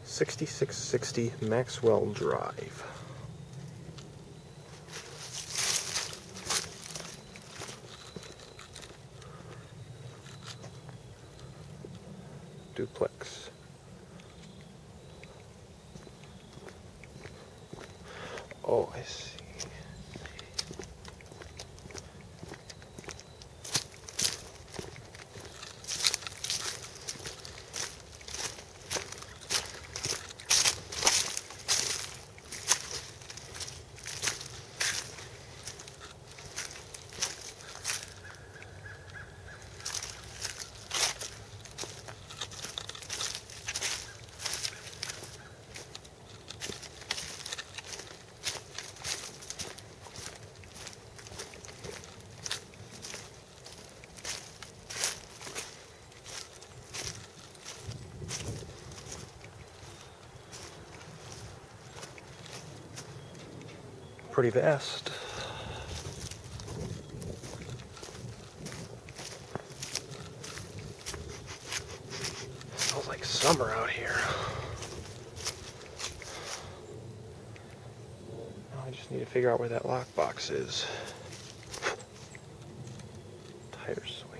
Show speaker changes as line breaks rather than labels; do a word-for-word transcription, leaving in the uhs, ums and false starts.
sixty-six sixty Maxwell Drive. Duplex. Oh, I see. Pretty vast. Smells like summer out here. Now I just need to figure out where that lockbox is. Tires.